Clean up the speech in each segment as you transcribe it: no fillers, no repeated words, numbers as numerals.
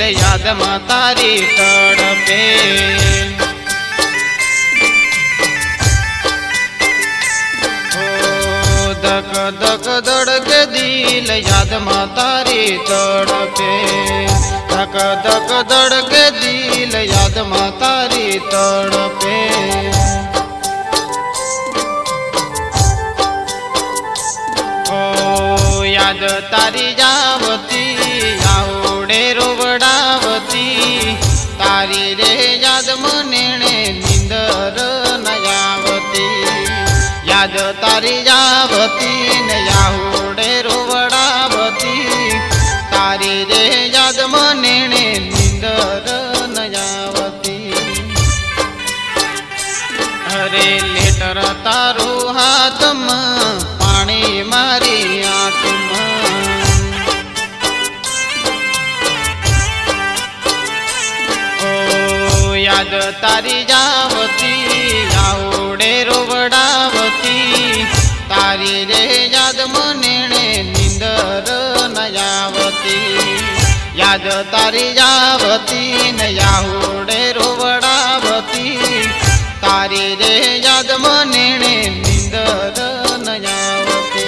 दिल याद में तारी तड़पे। धक धक धड़के दिल याद में तारी तड़पे। धक धक धड़के दिल याद में तारी तड़पे। ओ याद तारी जावती आवड़े रोवड़ावती। तारी रे याद मनेणे निंदर नयावती। याद तारी जावती ने यावड़े रोवड़ावती। तारी रे याद मनेणे निंदर नयावती। अरे लेटर तारू हाथ में पानी मारी आँख में। ओ याद तारी जावती आवड़े रोवड़ावती। तारी रे याद मनेणे निंदर नयावती। याद तारी जावती ने आवड़े रोवड़ावती। तारी रे याद मनेणे निंदर नयावती।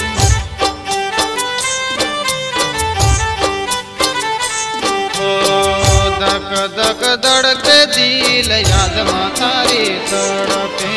ओ धक धक धड़के दिल याद में तारी तड़पे।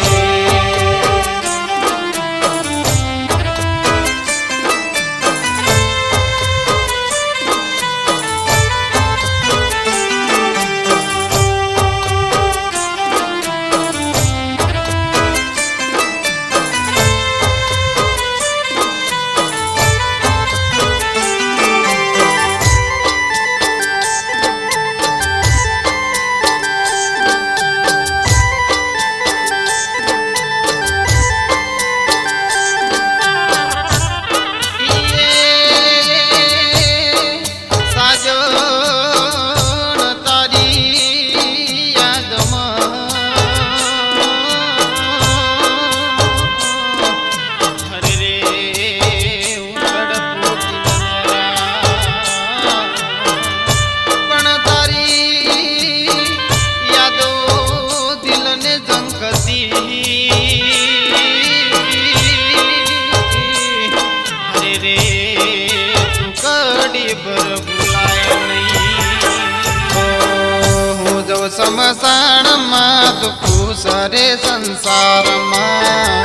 समसान में तो खुसरे संसार में।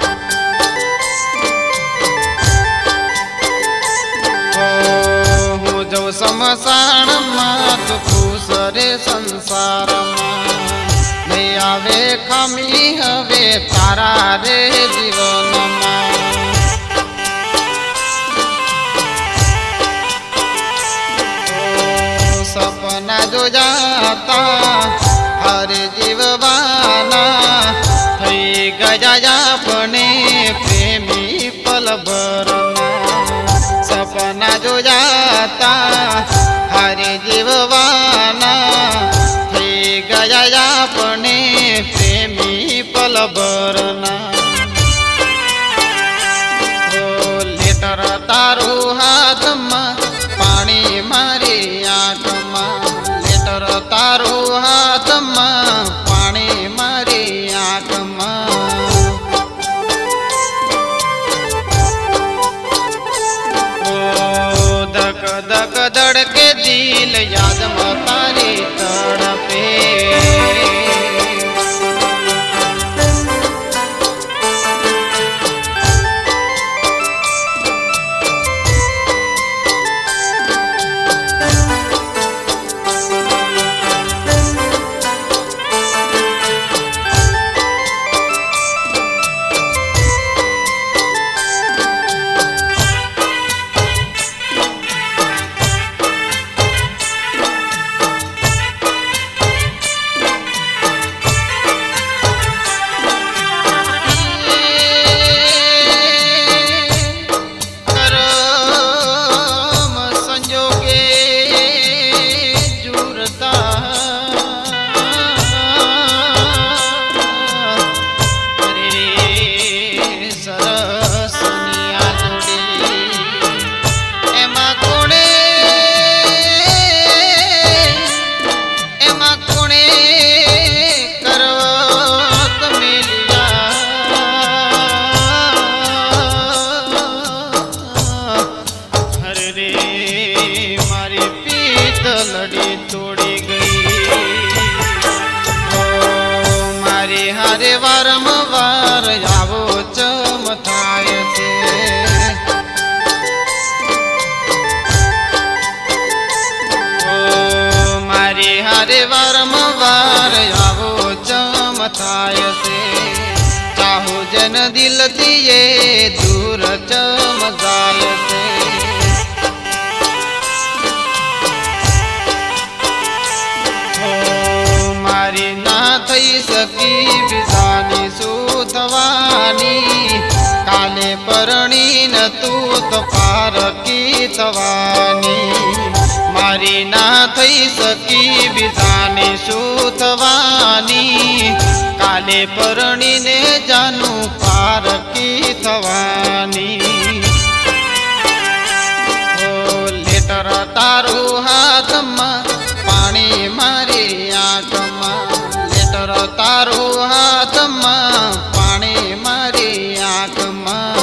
हो जो समसान में तो खुसरे संसार में। नहीं आवे खामी हवे तारा रे जीवन में। सपना जो जाता हर जीववाना। थई गया अपने प्रेमी पल भरना। सपना जो जाता हर जीववाना। थई गया अपने प्रेमी पल भरना। ओ लेटर तारू हाथ में पानी मारी आँख में। लेटर तारू हाथ में पानी मारी आँख में। ओ धक धक धड़के दिल याद में तारी तड़पे। वारंवार आवो चम थाय छे। मारी हारे वारंवार आवो चम थाय छे। चाहू जन दिल दिए दूर चम जाय छे। मारी ना थई सकी बिजानी सुथवानी। काले परणी न तू तो पारकी थवानी। मारी ना थई सकी बिजानी सुथवानी। काले परणी ने जानू पारकी थवानी। ओ लेटर तारू हाथ में पानी मारी आंख में। लेटर तारू हाथ में पानी मारी आंख में।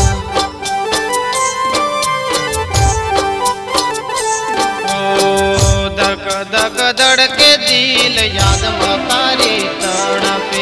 धक धक धड़के दिल याद में तारी तड़पे।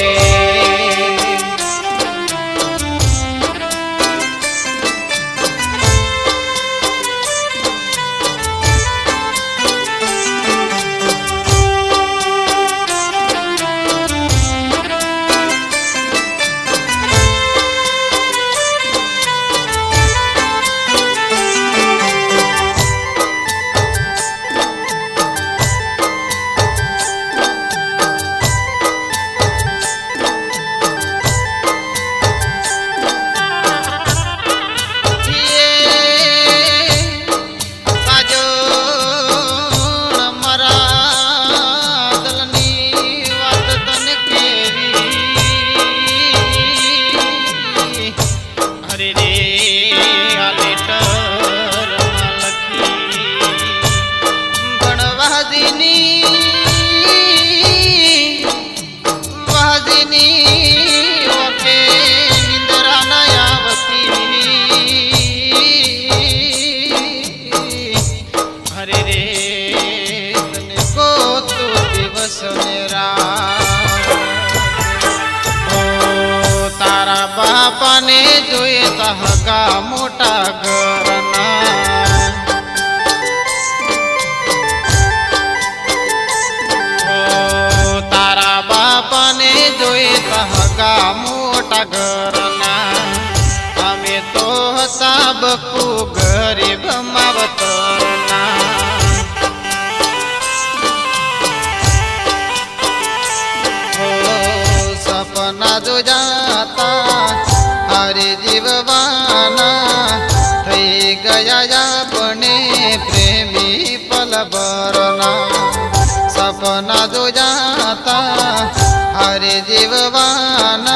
बापा ने जोए हगा मोटा घरना। तारा बापा ने जोए हगा मोटा घरना। हमें तो सबको गरीब मावतरना। सपना जो जाता हरे जीववाना। थई गया अपने प्रेमी पल बरना। सपना जो जाता हरे जीववाना।